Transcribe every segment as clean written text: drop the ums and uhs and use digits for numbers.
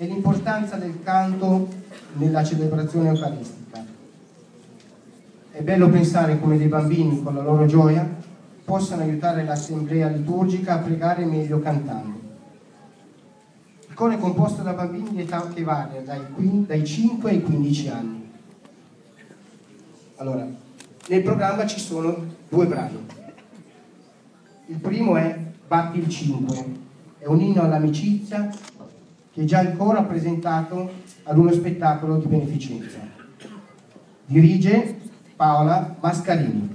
è l'importanza del canto nella celebrazione eucaristica. È bello pensare come dei bambini, con la loro gioia, possano aiutare l'assemblea liturgica a pregare meglio cantando. Il coro è composto da bambini di età che varia dai 5 ai 15 anni. Allora, nel programma ci sono 2 brani. Il primo è Batti il 5, è un inno all'amicizia che già il coro ha presentato ad uno spettacolo di beneficenza. Dirige Paola Mascarini.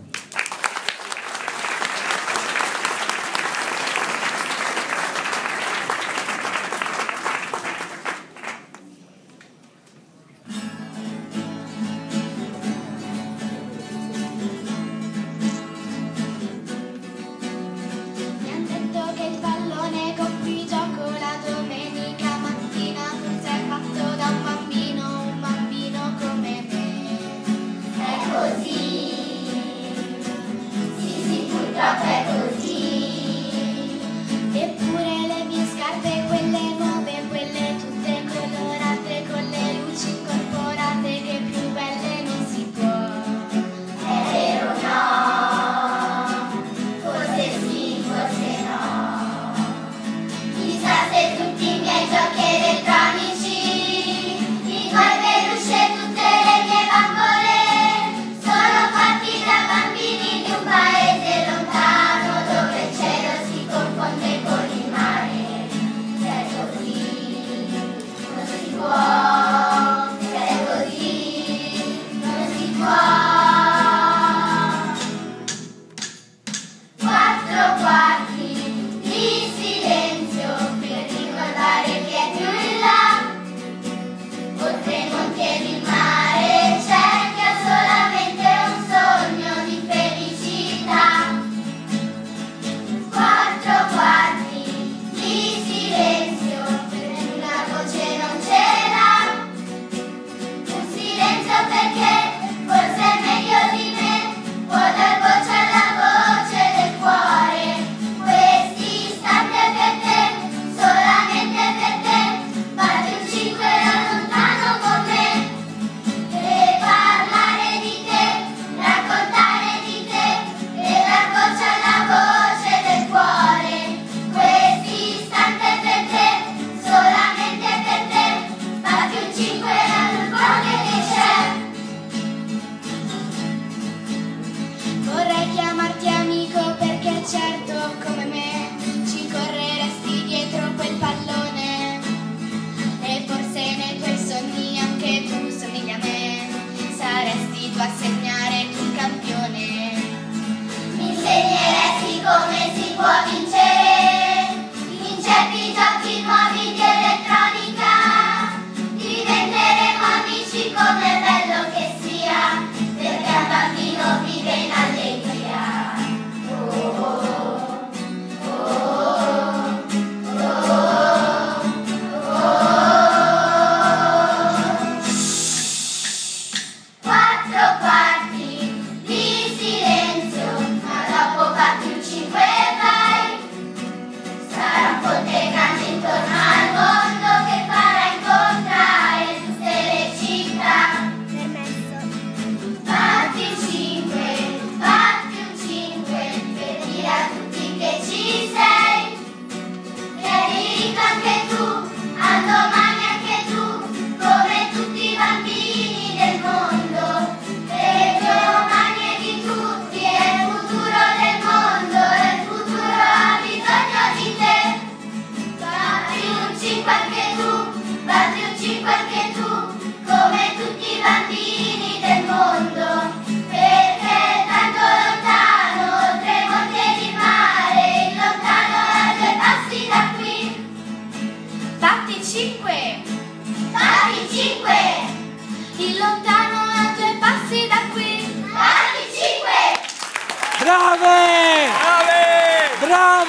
Brave! Brave!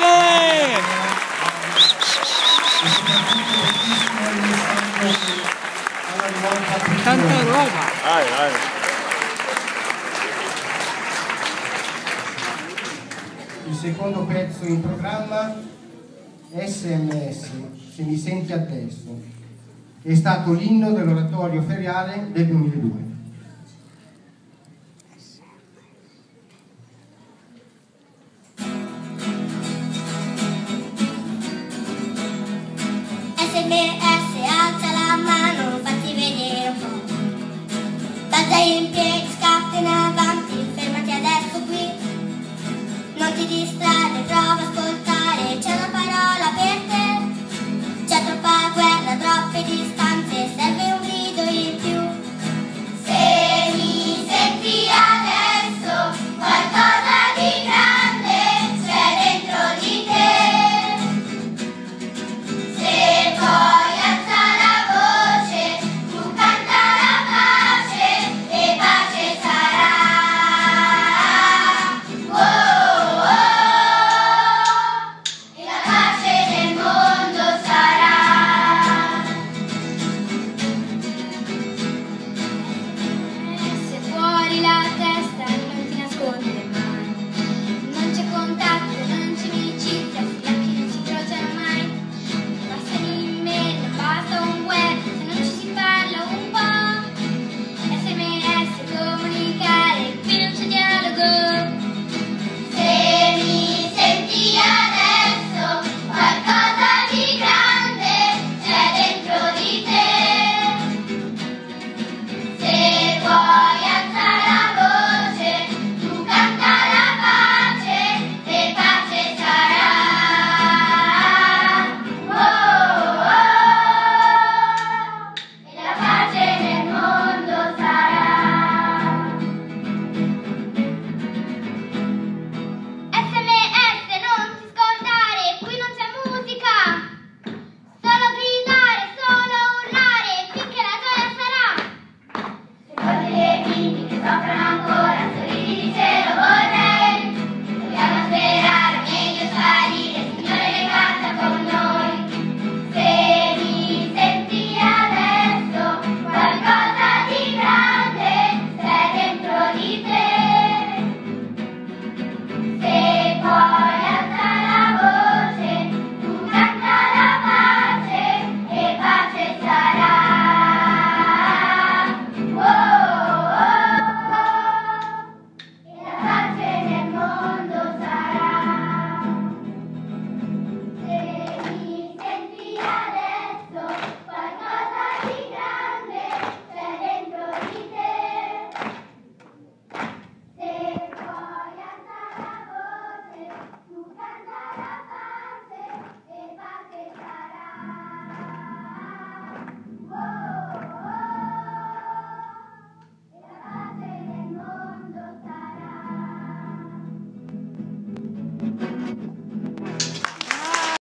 Brave! Tanta roba! Vai, vai! Il secondo pezzo in programma, SMS, se mi senti adesso. che è stato l'inno dell'oratorio feriale del 2002. SMS, alza la mano, fatti vedere un po'. Balza in piedi, scappa in avanti, fermati adesso qui. Non ti distrarre, prova